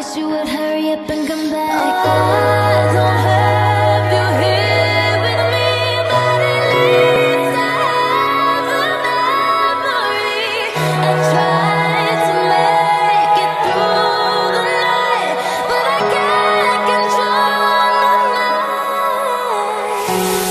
wish you would hurry up and come back. I don't have you here with me, but at least I have a memory. I tried to make it through the night, but I can't control the night.